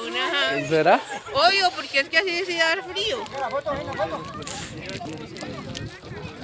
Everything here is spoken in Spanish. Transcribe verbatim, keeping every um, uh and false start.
una... ¿Será? Obvio, porque es que así decide dar frío.